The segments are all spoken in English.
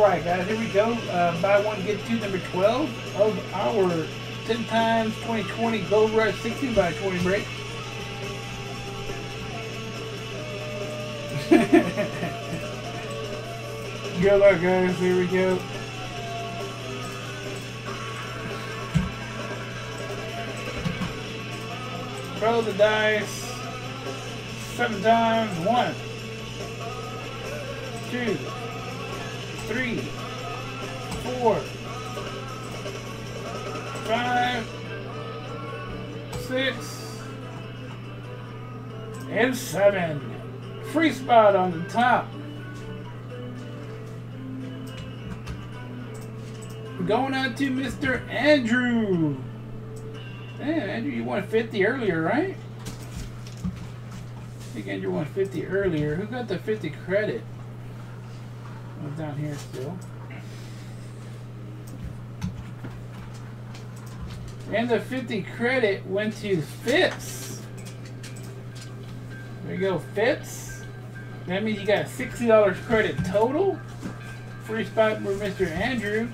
Alright guys, here we go. Buy one, get two, number 12 of our 10 times 2020 Gold Rush 60 by 20 break. Good luck guys, here we go. Roll the dice 7 times. 1, 2, 3, 4, 5, 6, and 7. Free spot on the top. Going out to Mr. Andrew. Man, Andrew, you won 50 earlier, right? I think Andrew won 50 earlier. Who got the 50 credit? Oh, down here still. And the 50 credit went to Fitz. There you go, Fitz. That means you got $60 credit total. Free spot for Mr. Andrew.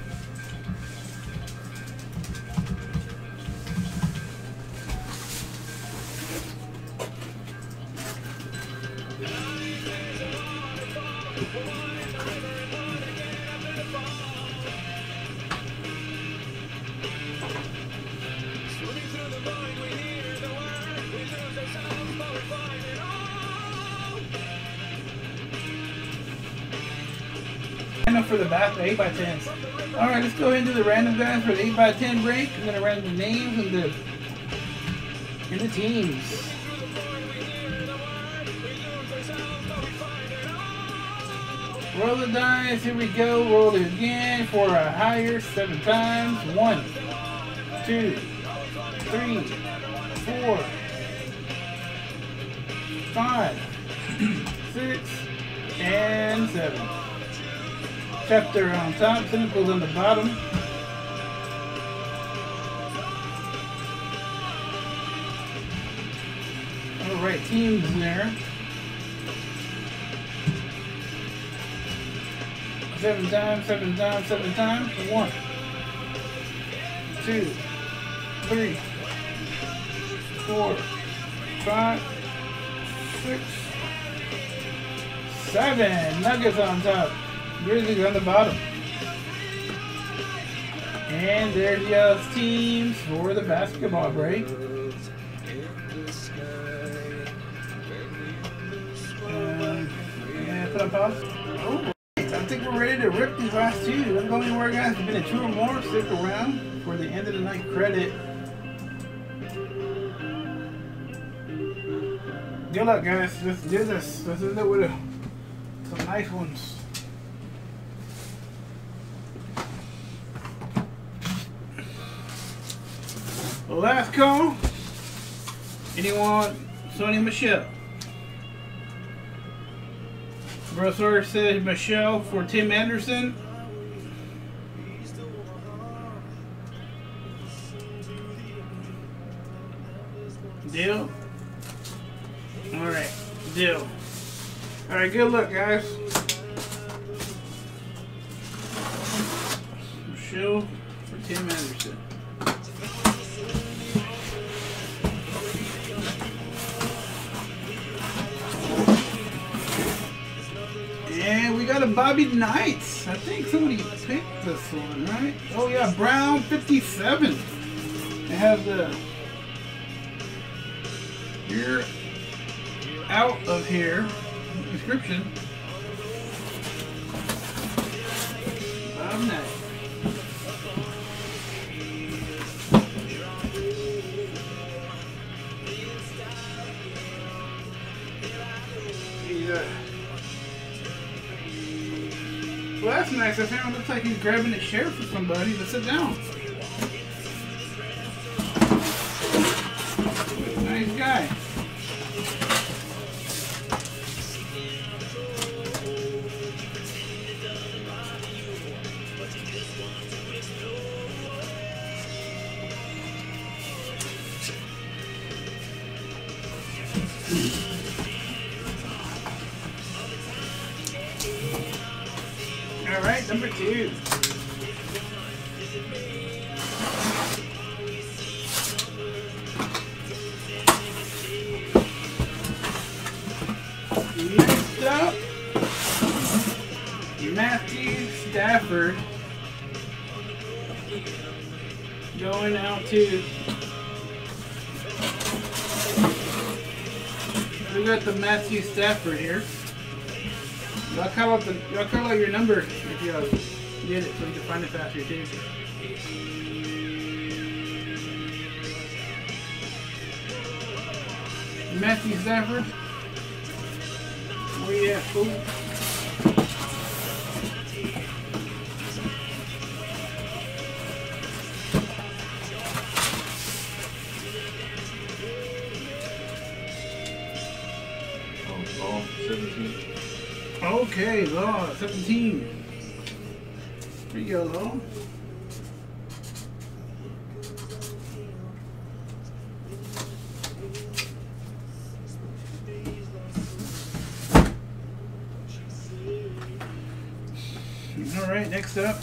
For the back, the 8x10s. Alright, let's go ahead and do the random guys for the 8x10 break. I'm going to random the names and the teams. Roll the dice, here we go. Roll it again for a higher 7 times. 1, 2, 3, 4, 5, 6, and 7. Chapter on top, cynicals on the bottom. Alright, teams there. 7 times, 7 times, 7 times. 1, 2, 3, 4, 5, 6, 7. Nuggets on top. Grizzlies on the bottom. And there's y'all's teams for the basketball break. Yeah, put on pause. Alright, I think we're ready to rip these last two. Don't go anywhere, guys. It's been a 2 or more. Stick around for the end of the night credit. Good luck, guys. Let's do this. Let's end it with some nice ones. Last call. Anyone? Sonny Michelle. Brosor says Michelle for Tim Anderson. Deal? Alright, deal. Alright, good luck, guys. Michelle for Tim Anderson. And we got a Bobby Knights. I think somebody picked this one, right? Oh yeah, Brown 57. It has the "You're out of here" description. Bobby Knights. Well, that's nice. I found it looks like he's grabbing a chair for somebody to sit down. Nice guy. Alright, Alright, number 2. Next up, Matthew Stafford. Going out to... We got the Matthew Stafford here. Y'all call out your number if you get it so you can find it faster too. Matthew Stafford. Where you at, fool? Law 17. Okay, Law 17. Here you go, Law. Alright, next up.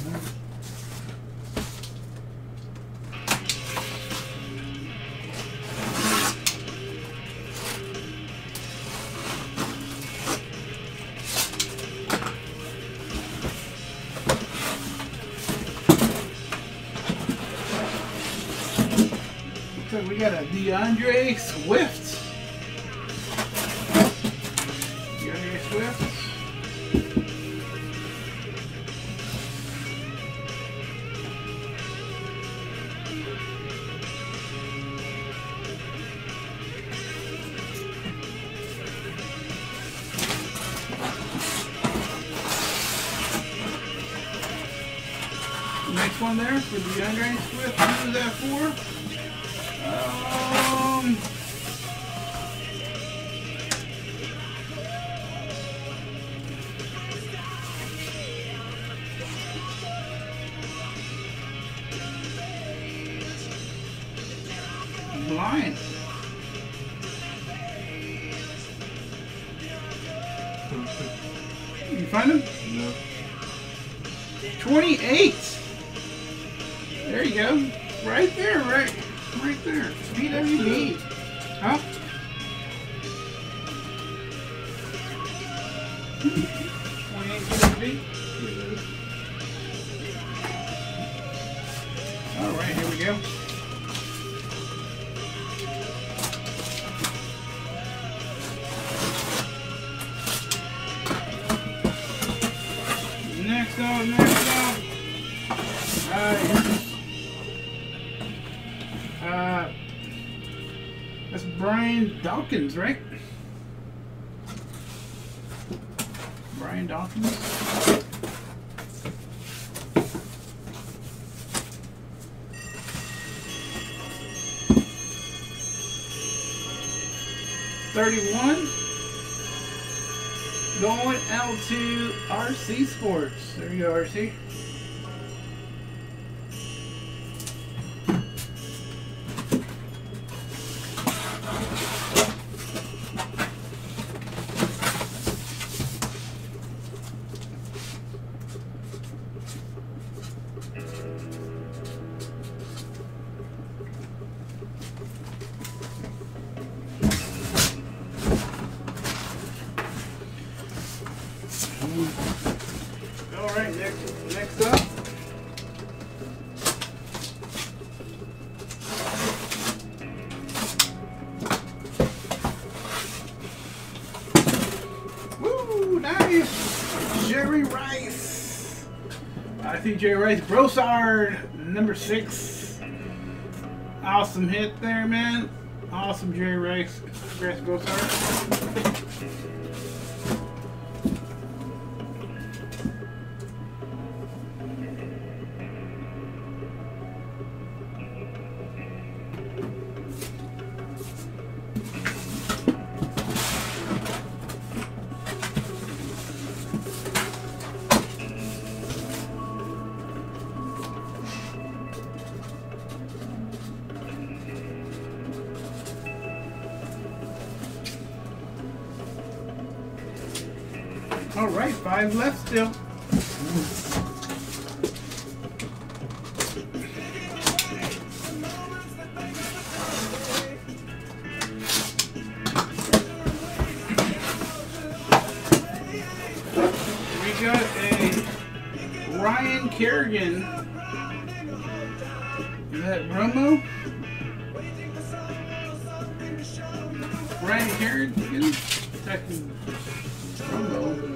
So we got a DeAndre Swift. DeAndre Swift. Next one there for DeAndre Swift. Who is that for? Blind. You find him? No. 28. There you go. Right there, right there. PWB. Huh? 28 PWB. All right, here we go. Next up. That's Brian Dawkins, right? Brian Dawkins. $31. Going out to RC Sports. There you go, RC. All right, next up. Woo, nice. Jerry Rice. I see Jerry Rice. Brossard, number 6. Awesome hit there, man. Awesome, Jerry Rice. Congrats, Brossard. All right, 5 left still. Ryan Kerrigan. Is that Romo? Ryan Kerrigan? Checking Romo.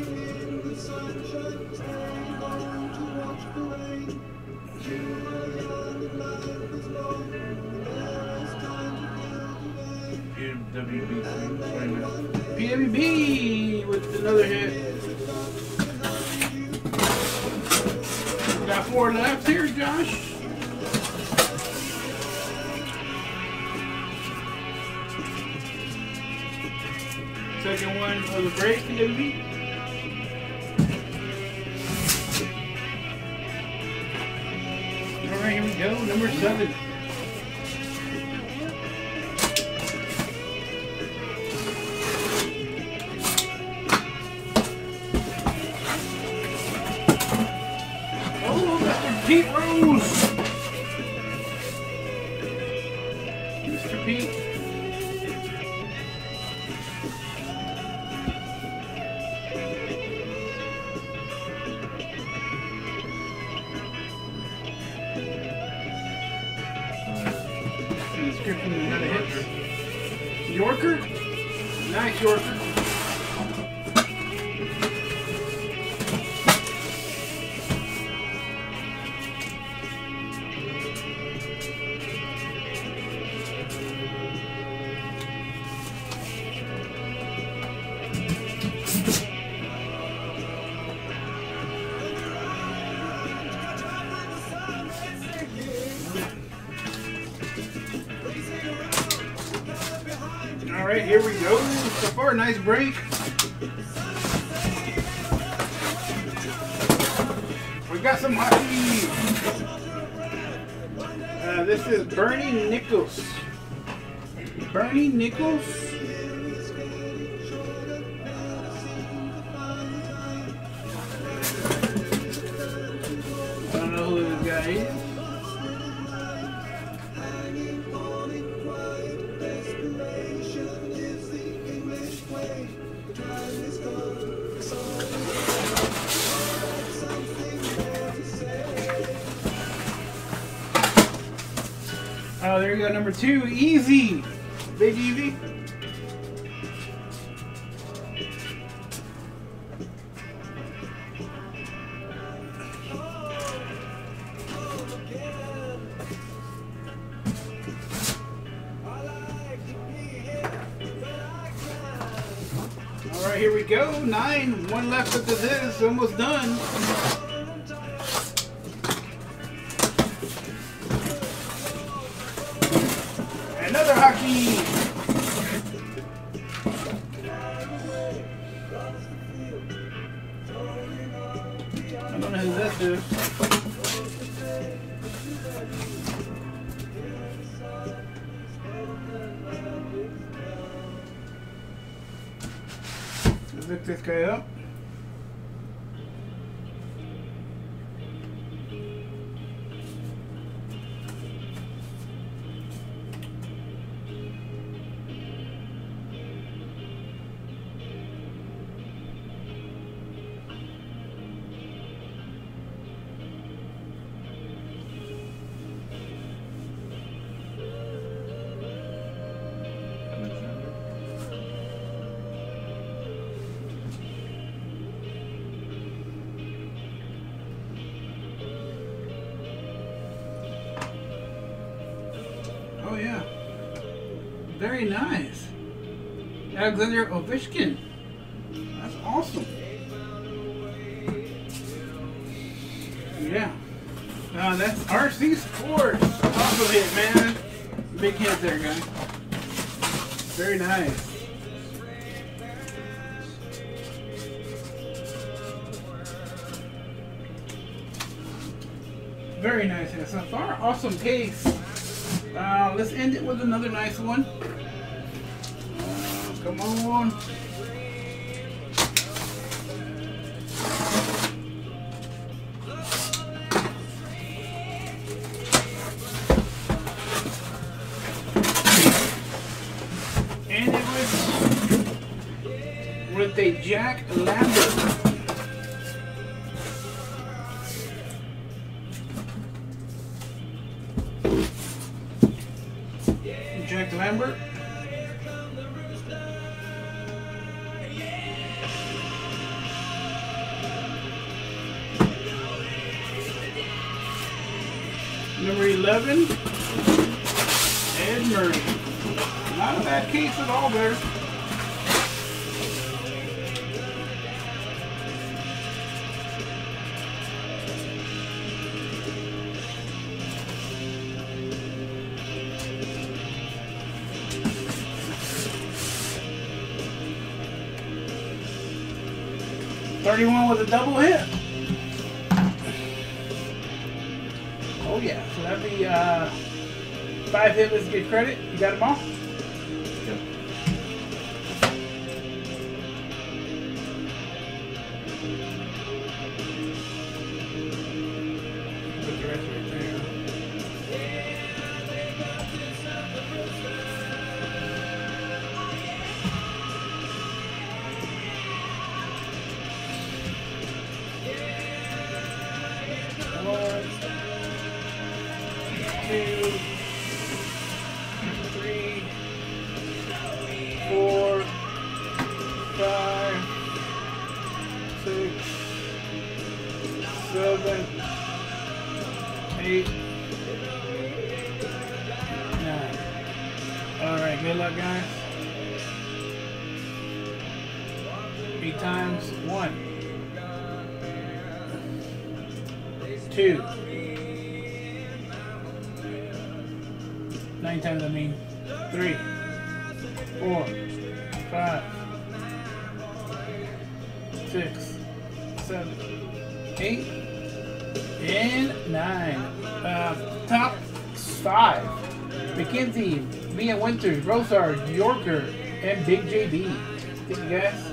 PWB with another hit. Got 4 left here, Josh. Second one of the break, PWB. Alright, here we go. Number 7. Pete Rose! Mr. Pete. Description, got a hit. Yorker? Nice Yorker. Alright, here we go. So far, nice break. We got some hockey. This is Bernie Nichols. Bernie Nichols. I don't know who this guy is. Oh, there you go, number 2, Easy. Big Easy. Alright, here we go. 9. 1 left after this. Almost done. Another hockey. I don't know who that is. Let's look this guy up. Oh yeah, very nice. Alexander Ovechkin. That's awesome. Yeah. That's RC Sports. Awesome hit, man. Big hit there, guy. Very nice. Very nice hit so far. Awesome case. Let's end it with another nice one. Come on. And it was with a Jack Lambert. November. Number 11, Ed Murray. Not a bad case at all there. $31 with a double hit. Oh yeah, so that'd be 5 hit. Let's get credit. You got them all? Yep. Put the rest right there. One, 2, 3, 4, 5, 6, 7, 8, 9. Alright, good luck, guys. 8 times. 1, 2, 9 times, I mean 3, 4, 5, 6, 7, 8, and 9. Top 5. Mackenzie, Mia Winters, Rosar, Yorker, and Big JB. Thank you guys.